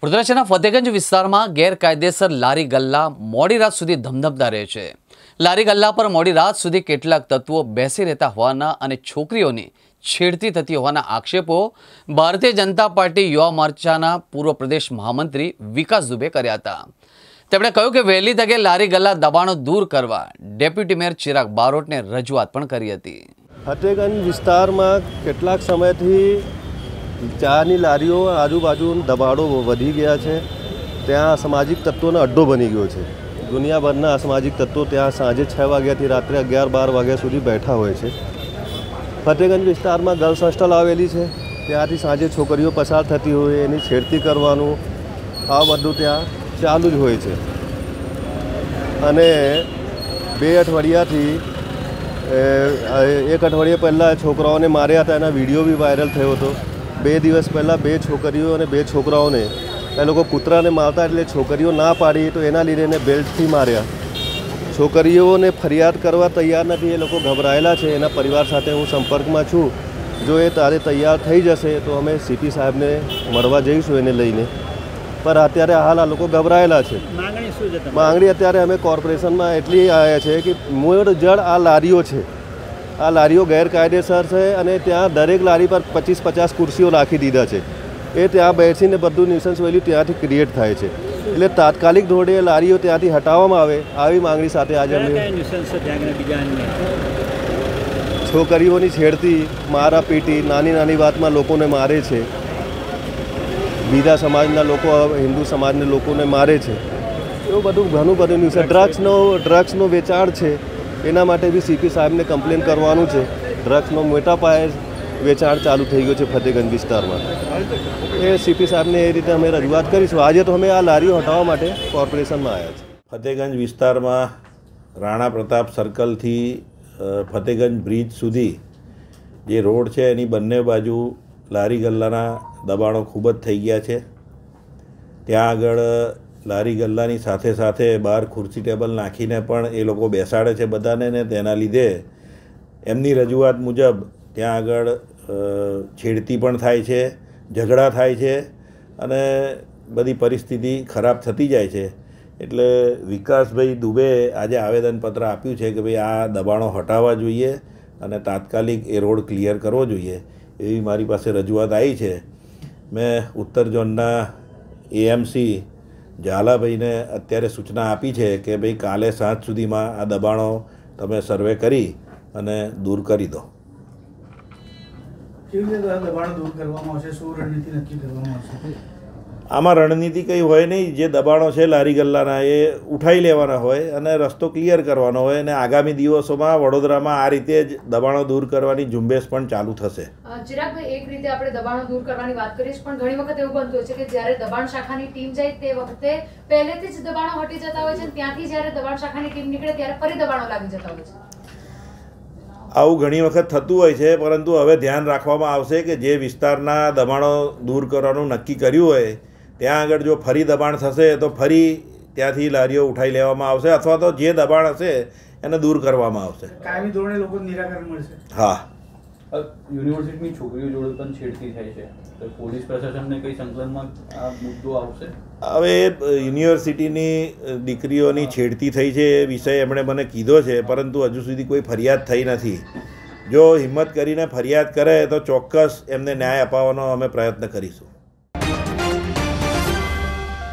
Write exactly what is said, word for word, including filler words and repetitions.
વડોદરાના ફતેગંજ વિસ્તારમાં ગેરકાયદેસર લારી ગલ્લા મોડી રાત સુધી ધમધમતા રહે છે। લારી ગલ્લા પર મોડી રાત સુધી કેટલાક તત્વો બેસી રહેતા હોવાના અને છોકરીઓની છેડતી થતી હોવાના આક્ષેપો ભારતીય જનતા પાર્ટી યુવા મોરચાના પૂર્વ પ્રદેશ મહામંત્રી વિકાસ દુબે કર્યા હતા। તેમણે કહ્યું કે વહેલી તકે લારી ગલ્લા દબાણો દૂર કરવા ડેપ્યુટી મેયર ચિરાગ બારોટને રજૂઆત પણ કરી હતી। ફતેગંજ વિસ્તારમાં કેટલાક સમયથી ચાની લારીઓ આજુબાજુ દબાણો વધી ગયા છે। ત્યાં અસામાજિક તત્વોનો અડ્ડો બની ગયો છે। દુનિયાભરના અસામાજિક તત્વો ત્યાં સાંજે છ વાગ્યાથી રાત્રે અગિયાર બાર વાગ્યા સુધી બેઠા હોય છે। ફતેગંજ વિસ્તારમાં ગર્લ્સ હોસ્ટેલ આવેલી છે, ત્યાંથી સાંજે છોકરીઓ પસાર થતી હોય એની છેડતી કરવાનું આ બધું ત્યાં ચાલુ જ હોય છે। અને બે અઠવાડિયાથી એક અઠવાડિયા પહેલાં છોકરાઓને માર્યા હતા, એના વિડીયો બી વાયરલ થયો હતો। બે દિવસ પહેલાં બે છોકરીઓ અને બે છોકરાઓને એ લોકો કૂતરાને મારતા એટલે છોકરીઓ ના પાડી તો એના લીધે એને બેલ્ટથી માર્યા। છોકરીઓને ફરિયાદ કરવા તૈયાર નથી, એ લોકો ગભરાયેલા છે। એના પરિવાર સાથે હું સંપર્કમાં છું। જો એ તારે તૈયાર થઈ જશે તો અમે સીપી સાહેબને મળવા જઈશું એને લઈને, પણ અત્યારે હાલ આ લોકો ગભરાયેલા છે। માંગણી અત્યારે અમે કોર્પોરેશનમાં એટલી આવ્યા છે કે મૂળ જળ આ લારીઓ છે, આ લારીઓ ગેરકાયદેસર છે અને ત્યાં દરેક લારી પર પચીસ પચાસ ખુરશીઓ રાખી દીધા છે। એ ત્યાં બેસીને બધું ન્યુસન્સ વેલ્યુ ત્યાંથી ક્રિએટ થાય છે, એટલે તાત્કાલિક ધોરણે લારીઓ ત્યાંથી હટાવવામાં આવે આવી માંગણી સાથે આજે અમે છોકરીઓની છેડતી, મારા પીટી, નાની નાની વાતમાં લોકોને મારે છે, બીજા સમાજના લોકો હિન્દુ સમાજના લોકોને મારે છે, એવું બધું ઘણું બધું ન્યુઝ છે। ડ્રગ્સનો ડ્રગ્સનો વેચાણ છે, એના માટે બી સીપી સાહેબને કમ્પ્લેન કરવાનું છે। ડ્રગ્સનો મોટા પાયે વેચાણ ચાલુ થઈ ગયું છે ફતેગંજ વિસ્તારમાં, એ સીપી સાહેબને એ રીતે અમે રજૂઆત કરીશું। આજે તો અમે આ લારીઓ હટાવવા માટે કોર્પોરેશનમાં આવ્યા છે। ફતેગંજ વિસ્તારમાં રાણા પ્રતાપ સર્કલથી ફતેગંજ બ્રિજ સુધી જે રોડ છે એની બંને બાજુ લારી ગલ્લાના દબાણો ખૂબ જ થઈ ગયા છે। ત્યાં આગળ લારી ગલ્લાની સાથે સાથે બહાર ખુરશી ટેબલ નાખીને પણ એ લોકો બેસાડે છે બધાને, ને તેના લીધે એમની રજૂઆત મુજબ ત્યાં આગળ છેડતી પણ થાય છે, ઝઘડા થાય છે અને બધી પરિસ્થિતિ ખરાબ થતી જાય છે। એટલે વિકાસભાઈ દુબે આજે આવેદનપત્ર આપ્યું છે કે ભાઈ આ દબાણો હટાવવા જોઈએ અને તાત્કાલિક એ રોડ ક્લિયર કરવો જોઈએ, એવી મારી પાસે રજૂઆત આવી છે। મેં ઉત્તર ઝોનના એએમસી ઝાલાભાઈને અત્યારે સૂચના આપી છે કે ભાઈ કાલે સાંજ સુધીમાં આ દબાણો તમે સર્વે કરી અને દૂર કરી દો। કેવી રીતે દબાણો દૂર કરવામાં આવશે, શું રણનીતિ નક્કી કરવામાં આવશે? આમાં રણનીતિ કંઈ હોય નહીં, જે દબાણો છે લારી ગલ્લાના એ ઉઠાવી લેવાના હોય અને રસ્તો ક્લિયર કરવાનો હોય, અને આગામી દિવસોમાં વડોદરામાં આ રીતે જ દબાણો દૂર કરવાની ઝુંબેશ પણ ચાલુ થશે। ચિરાગભાઈ, એક રીતે આપણે દબાણો દૂર કરવાની વાત કરીશ, પણ ઘણી વખત એવું બનતું હોય છે કે જ્યારે દબાણ શાખાની ટીમ જાય તે વખતે પહેલેથી જ દબાણો હટી જતા હોય છે, ત્યાંથી જ્યારે દબાણ શાખાની ટીમ નીકળે ત્યારે ફરી દબાણો લાગી જતા હોય છે। આવું ઘણી વખત થતું હોય છે, પરંતુ હવે ધ્યાન રાખવામાં આવશે કે જે વિસ્તારના દબાણો દૂર કરવાનું નક્કી કર્યું હોય ત્યાં આગળ જો ફરી દબાણ થશે તો ફરી ત્યાંથી લારીઓ ઉઠાવી લેવામાં આવશે, અથવા તો જે દબાણ હશે એને દૂર કરવામાં આવશે। કાયમી ધોરણે લોકો નિરાકરણ મળશે। હા, યુનિવર્સિટીની છોકરીઓ જોડે પણ છેડતી થાય છે, તો પોલીસ પ્રશાસનને કઈ સંકલનમાં આ મુદ્દો આવશે? હવે યુનિવર્સિટીની દીકરીઓની છેડતી થઈ છે એ વિષય એમણે મને કીધો છે, પરંતુ હજુ સુધી કોઈ ફરિયાદ થઈ નથી। જો હિંમત કરીને ફરિયાદ કરે તો ચોક્કસ એમને ન્યાય અપાવવાનો અમે પ્રયત્ન કરીશું।